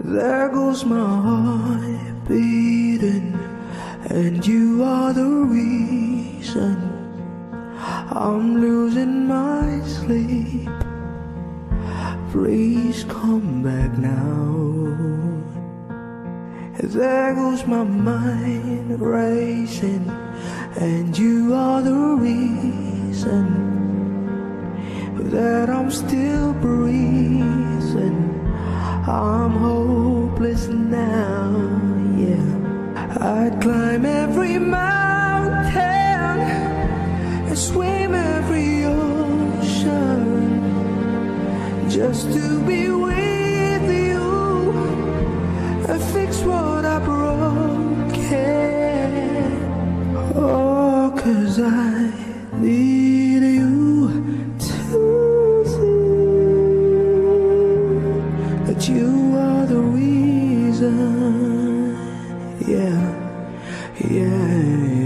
There goes my heart beating, and you are the reason I'm losing my sleep. Please come back now. There goes my mind racing, and you are the reason that I'm still breathing. I'm hopeless now, yeah. I'd climb every mountain and swim every ocean just to be with you and fix what I broke. Oh, 'cause I need you to see that you are the reason. Yeah, yeah.